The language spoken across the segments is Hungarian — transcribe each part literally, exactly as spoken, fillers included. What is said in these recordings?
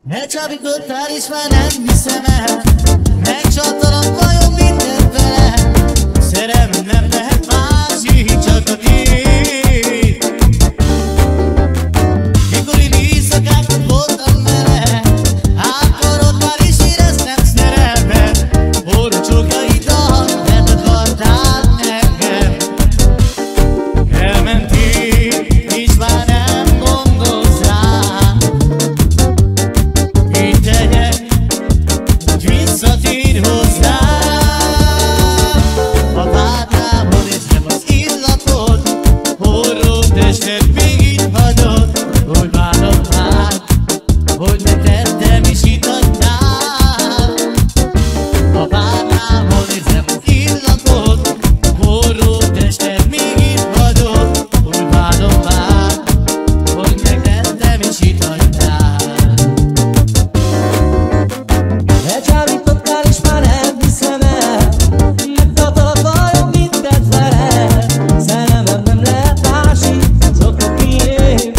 Elcsábítottál és már nem hiszem el. Megcsaltalak, vajon mindent vele. Szerelmem nem lehet másik, csak a tiéd. Mikor én éjszakákat voltam vele, átkarod már is éreztem szerelmet. Forró csókjaiddal betakartál engem. Elmentél, és már nem gondolsz rám. Így tegyek, hogy visszatér hozzám. Ha várnában érzem az illatod, forró tested még itt hagyod. Hogy várom már, hogy megtettem és itt adtál. Ha várnában érzem az illatod, forró tested még itt hagyod. Hogy várom már, hogy megtettem és itt hagytál. Elcsábítottál és már nem hiszem el. Megtartalak, vajon mindent vele. Szerelmem nem lehet másik, csak a tiéd.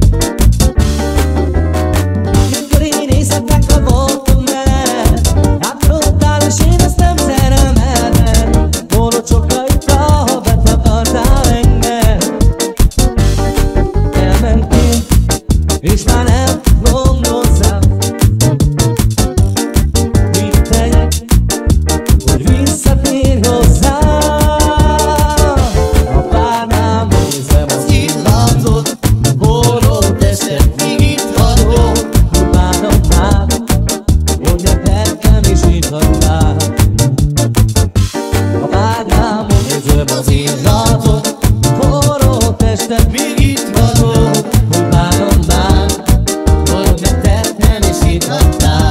Mikor én éjszakákkal voltam vele, átkorodtál és éreztem szerelmedet. Forró csókjaiddal betakartál engem. Elmentél, és már nem gondolsz rám. Mit tegyek, hogy visszatér hozzám? Ha várnám, érzem az illatod, forró tested még itt hagyod. Hogy várom már, hogy megtettem és itt hagytál. Ha várnám, érzem az illatod, forró tested még itt hagyod. Hogy várom már, hogy megtettem és itt hagytál.